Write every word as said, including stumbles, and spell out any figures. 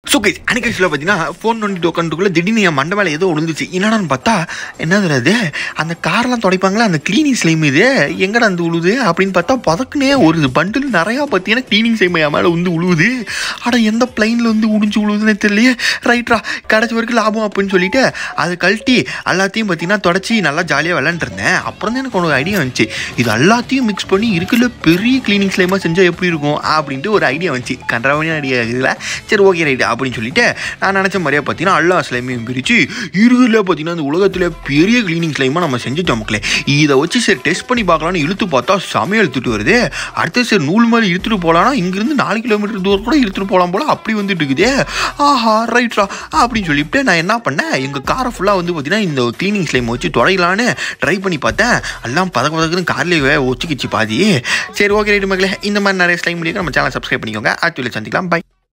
So guys அன்னைக்கு பார்த்தீங்கன்னா phone நோண்டிட்டு உட்காந்துக்குள்ள திடீர்னு என் மண்டை மேலே ஏதோ விழுந்துச்சு. என்னடான்னு பார்த்தா என்னது அது அந்த கார்லாம் துடைப்பாங்களா அந்த க்ளீனிங் ஸ்லைம் இது எங்கடா வந்து உழுவுது அப்படின்னு பார்த்தா பதக்குனே ஒரு பண்டில் நிறையா பார்த்தீங்கன்னா க்ளீனிங் ஸ்லைம் என் மேலே வந்து உழுவுது. ஆனால் எந்த பிளைனில் வந்து உடிஞ்சு உழுவுதுன்னு தெரியலையே. ரைட்ரா கடைசி வரைக்கும் லாபம் அப்படின்னு சொல்லிட்டு அதை கழட்டி எல்லாத்தையும் பார்த்தீங்கன்னா தொடச்சி நல்லா ஜாலியாக விளாண்டுருந்தேன். அப்புறம் தான் எனக்கு ஒரு ஐடியா வந்துச்சு, இது எல்லாத்தையும் மிக்ஸ் பண்ணி இருக்குல்ல பெரிய க்ளீனிங் ஸ்லைமாக செஞ்சால் எப்படி இருக்கும் அப்படின்ட்டு ஒரு ஐடியா வந்துச்சு. கன்றாவணியான ஐடியா இதில். சரி ஓகே ரைட்டு அப்படின்னு சொல்லிட்டு நான் நினச்ச மாதிரியே பார்த்தீங்கன்னா எல்லா ஸ்லைமையும் பிரித்து இருக்குல்ல பார்த்தீங்கன்னா அந்த உலகத்தில் பெரிய க்ளீனிங் ஸ்லைமாக நம்ம செஞ்சுட்டோம் மக்களே. இதை வச்சு சரி டெஸ்ட் பண்ணி பார்க்கலான்னு இழுத்து பார்த்தா சமையல் இழுத்துட்டு வருது. அடுத்து சரி நூல் மாதிரி இழுத்துட்டு போகலான்னா இங்கேருந்து நாலு கிலோமீட்டர் தூரம் கூட இழுத்துட்டு போகலாம் போல் அப்படி வந்துட்டு இருக்குது. ஆஹா ரைட்ரா அப்படின்னு சொல்லிவிட்டு நான் என்ன பண்ணேன், எங்கள் காரை ஃபுல்லாக வந்து பார்த்தீங்கன்னா இந்த க்ளீனிங் ஸ்லைம் வச்சு தொடையலான்னு ட்ரை பண்ணி பார்த்தேன். எல்லாம் பதக்க பதக்குன்னு கார்லேயே ஒச்சிக்கிச்சு பாதி. சரி ஓகே ரைட்டு மக்களே, இந்த மாதிரி நிறைய ஸ்லைம் முடியும் நம்ம சேனல் சப்ஸ்கிரைப் பண்ணிக்கோங்க. ஆக்சுவலி சந்திக்கலாம். பை.